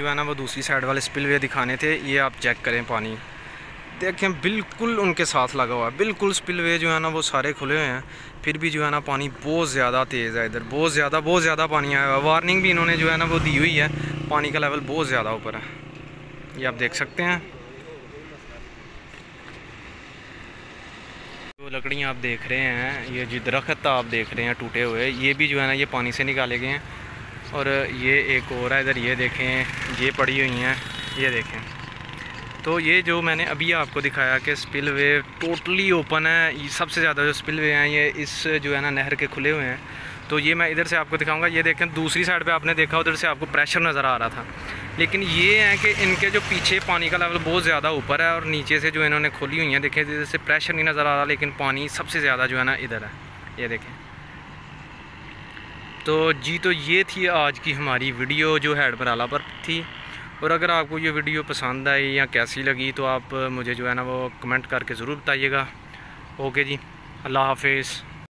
जो है ना वो दूसरी साइड वाले स्पिलवे दिखाने थे। ये आप चेक करें, पानी देखें बिल्कुल उनके साथ लगा हुआ है, बिल्कुल स्पिलवे जो है ना वो सारे खुले हुए हैं, फिर भी जो है ना पानी बहुत ज़्यादा तेज़ है। इधर बहुत ज़्यादा पानी आया हुआ है। वार्निंग भी इन्होंने जो है ना वो दी हुई है, पानी का लेवल बहुत ज़्यादा ऊपर है। ये आप देख सकते हैं। जो लकड़ियाँ आप देख रहे हैं, ये जो दरख्त आप देख रहे हैं टूटे हुए, ये भी जो है ना ये पानी से निकाले गए हैं। और ये एक और है इधर, ये देखें, ये पड़ी हुई हैं, ये देखें। तो ये जो मैंने अभी आपको दिखाया कि स्पिलवे टोटली ओपन है, सबसे ज़्यादा जो स्पिलवे हैं ये इस जो है ना नहर के खुले हुए हैं। तो ये मैं इधर से आपको दिखाऊंगा। ये देखें, दूसरी साइड पे आपने देखा उधर से आपको प्रेशर नज़र आ रहा था, लेकिन ये है कि इनके जो पीछे पानी का लेवल बहुत ज़्यादा ऊपर है और नीचे से जो इन्होंने खोली हुई हैं, देखें इधर से प्रेशर नहीं नज़र आ रहा, लेकिन पानी सबसे ज़्यादा जो है ना इधर है, ये देखें। तो ये थी आज की हमारी वीडियो जो हेड बराला पर थी। और अगर आपको ये वीडियो पसंद आई या कैसी लगी तो आप मुझे जो है ना वो कमेंट करके ज़रूर बताइएगा। ओके जी, अल्लाह हाफिज़।